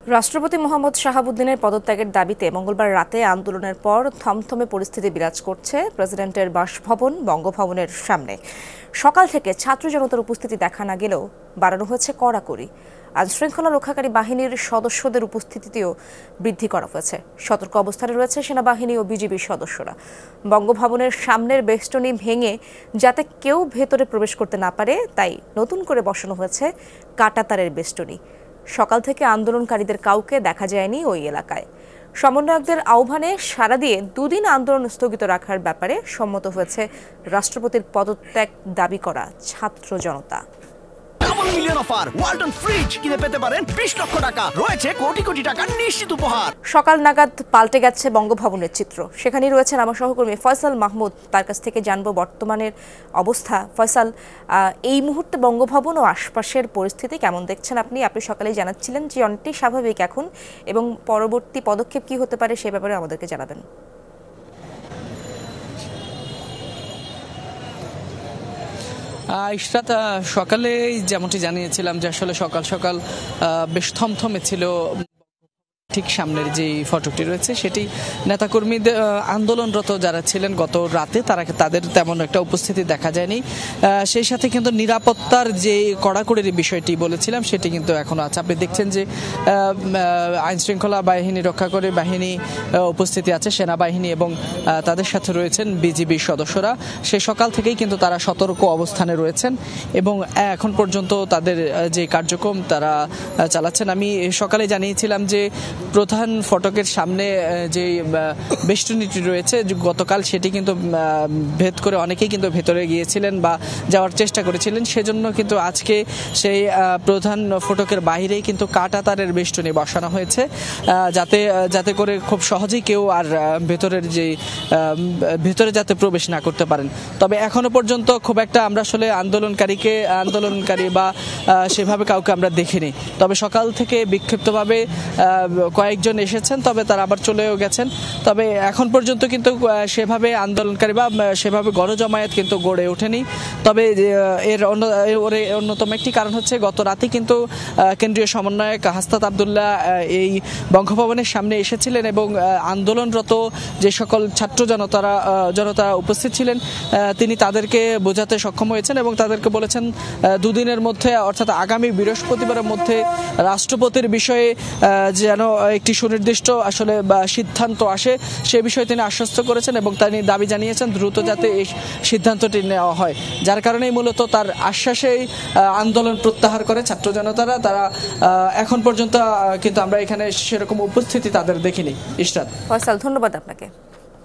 রাষ্ট্রপতি মোহাম্মদ শাহাবুদ্দিনের পদত্যাগের দাবিতে মঙ্গলবার রাতে আন্দোলনের পর থমথমে পরিস্থিতি বিরাজ করছে প্রেসিডেন্টের বাসভবন বঙ্গভবনের সামনে। সকাল থেকে ছাত্র জনতার উপস্থিতি দেখা না গেলেও বাড়ানো হয়েছে কড়াকড়ি। আইনশৃঙ্খলা রক্ষাকারী বাহিনীর সদস্যদের উপস্থিতিও বৃদ্ধি করা হয়েছে। সতর্ক অবস্থানে রয়েছে সেনাবাহিনী ও বিজিবির সদস্যরা। বঙ্গভবনের সামনের বেষ্টনী ভেঙে যাতে কেউ ভেতরে প্রবেশ করতে না পারে তাই নতুন করে বসানো হয়েছে কাঁটাতারের বেষ্টনী। সকাল থেকে আন্দোলনকারীদের কাউকে দেখা যায়নি ওই এলাকায়। সমন্বয়কদের আহ্বানে সাড়া দিয়ে দুদিন আন্দোলন স্থগিত রাখার ব্যাপারে সম্মত হয়েছে রাষ্ট্রপতির পদত্যাগ দাবি করা ছাত্র জনতা। মিলিয়ন অফার ওয়ালটন ফ্রিজ কিনে পেতে পারেন 20 লক্ষ টাকা, রয়েছে কোটি কোটি টাকার নিশ্চিত উপহার। সকাল নাগাদ পাল্টে গেছে বঙ্গভবনের চিত্র। সেখানেই রয়েছেন আমার সহকর্মী ফয়সাল মাহমুদ। তার কাছ থেকে জানবো বর্তমানের অবস্থা। ফয়সাল, এই মুহূর্তে বঙ্গভবন ও আশপাশের পরিস্থিতি কেমন দেখছেন আপনি? আপনি সকালেই জানাচ্ছিলেন যে অনেকটাই স্বাভাবিক এখন, এবং পরবর্তী পদক্ষেপ কি হতে পারে সে ব্যাপারে আমাদেরকে জানাবেন। ইশরাত, সকালে যেমনটি জানিয়েছিলাম যে আসলে সকাল সকাল বেশ থমথমে ছিল। ঠিক সামনের যে ফটকটি রয়েছে সেটি নেতাকর্মীদের আন্দোলনরত যারা ছিলেন গত রাতে তাদের তেমন একটা উপস্থিতি দেখা যায়নি। সেই সাথে কিন্তু নিরাপত্তার যে কড়াকড়ির বিষয়টি বলেছিলাম সেটি কিন্তু এখনো আছে। আপনি দেখছেন যে আইনশৃঙ্খলা বাহিনী রক্ষাকারী বাহিনী উপস্থিতি আছে, সেনাবাহিনী, এবং তাদের সাথে রয়েছেন বিজিবির সদস্যরা। সে সকাল থেকেই কিন্তু তারা সতর্ক অবস্থানে রয়েছেন এবং এখন পর্যন্ত তাদের যে কার্যক্রম তারা চালাচ্ছেন। আমি সকালে জানিয়েছিলাম যে প্রধান ফটকের সামনে যে বেষ্টনীটি রয়েছে গতকাল সেটি কিন্তু ভেদ করে অনেকেই কিন্তু ভেতরে গিয়েছিলেন বা যাওয়ার চেষ্টা করেছিলেন। সেজন্য কিন্তু আজকে সেই প্রধান ফটকের বাইরেই কিন্তু কাঁটাতারের বেষ্টনী বসানো হয়েছে, যাতে করে খুব সহজেই কেউ আর ভেতরে যাতে প্রবেশ না করতে পারেন। তবে এখনো পর্যন্ত খুব একটা আমরা আসলে আন্দোলনকারী বা সেভাবে কাউকে আমরা দেখিনি। তবে সকাল থেকে বিক্ষিপ্তভাবে কয়েকজন এসেছেন, তবে তারা আবার চলেও গেছেন। তবে এখন পর্যন্ত কিন্তু সেভাবে আন্দোলনকারী বা সেভাবে গণজমায়েত কিন্তু গড়ে ওঠেনি। তবে এর অন্যতম একটি কারণ হচ্ছে গত রাতে কিন্তু কেন্দ্রীয় সমন্বয়ক হাসনাত আবদুল্লাহ এই বঙ্গভবনের সামনে এসেছিলেন এবং আন্দোলনরত যে সকল ছাত্র জনতা উপস্থিত ছিলেন তিনি তাদেরকে বোঝাতে সক্ষম হয়েছেন এবং তাদেরকে বলেছেন দুদিনের মধ্যে অর্থাৎ আগামী বৃহস্পতিবারের মধ্যে রাষ্ট্রপতির বিষয়ে যেন একটি সুনির্দিষ্ট আসলে সিদ্ধান্ত আসে সে বিষয়ে তিনি আশ্বস্ত করেছেন এবং তিনি দাবি জানিয়েছেন দ্রুত যাতে এই সিদ্ধান্তটি নেওয়া হয়। যার কারণেই মূলত তার আশ্বাসেই আন্দোলন প্রত্যাহার করে ছাত্র জনতারা। তারা এখন পর্যন্ত কিন্তু আমরা এখানে সেরকম উপস্থিতি তাদের দেখিনি। ইশরাত, ফয়সাল, ধন্যবাদ আপনাকে।